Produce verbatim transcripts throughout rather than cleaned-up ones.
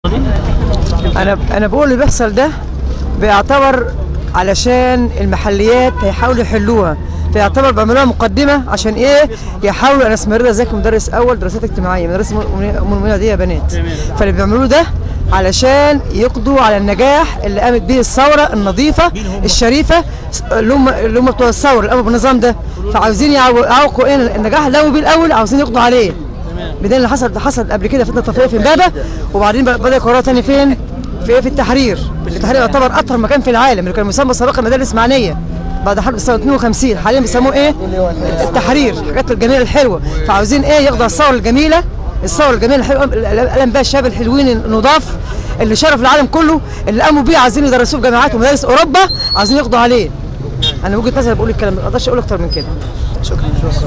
انا انا بقول اللي بيحصل ده بيعتبر علشان المحليات هيحاولوا يحلوها، فيعتبر بيعملوها مقدمه عشان ايه؟ يحاولوا. انا اسمي رضا زكي، مدرس اول دراسات اجتماعيه، مدرسه ام المؤمنين دي يا بنات. فاللي بيعملوه ده علشان يقضوا على النجاح اللي قامت به الثوره النظيفه الشريفه، اللي هم اللي هم بتوع الثوره اللي قاموا بالنظام ده، فعاوزين يعوقوا ايه النجاح اللي قاموا بيه الاول، عاوزين يقضوا عليه. بدل اللي حصل حصل قبل كده فتنه طائفيه في امبابه، وبعدين بدا يقرروا تاني فين؟ في في التحرير. التحرير يعتبر اطهر مكان في العالم، اللي كان مسمى سابقا المدارس الاسماعيليه بعد حرب سنه اثنين وخمسين، حاليا بيسموه ايه؟ التحرير، الحاجات الجميله الحلوه. فعاوزين ايه؟ ياخدوا الثوره الجميله، الثوره الجميله الحلوه اللي قلم بها الشباب الحلوين النضاف اللي شرف العالم كله، اللي قاموا بيه، عايزين يدرسوه في جامعات ومدارس اوروبا، عايزين يقضوا عليه. انا وجهه نظري بقول الكلام، ما اقدرش اقول اكتر من كده. شكرا.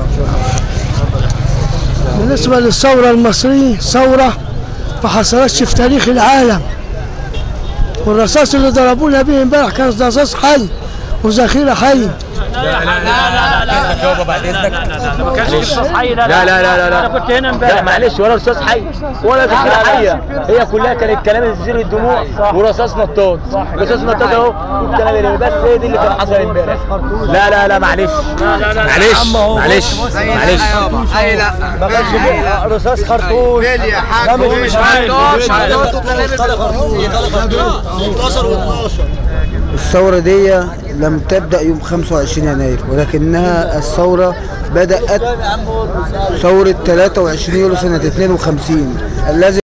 بالنسبه للثوره المصريه، ثوره ما حصلتش في تاريخ العالم، والرصاص اللي ضربونا بيه امبارح كان رصاص حي وذخيره حي. لا لا لا لا لا يابا بعد اذنك، ما كانش رصاص حي. لا لا لا لا لا، انا كنت هنا امبارح. لا معلش، ولا رصاص حي ولا ذخيره حيه، هي كلها كانت كلام يزيل الدموع ورصاص نطاط. رصاص نطاط اهو، والكلام اللي بس هي دي اللي كان حصل امبارح. لا لا لا معلش معلش معلش معلش اي لا ما كانش رصاص خرطوش يا حاج، مش الثورة دي لم تبدأ يوم خمسة وعشرين يناير، ولكنها الثورة بدأت ثورة ثلاثة وعشرين يوليو سنة اثنين وخمسين الذي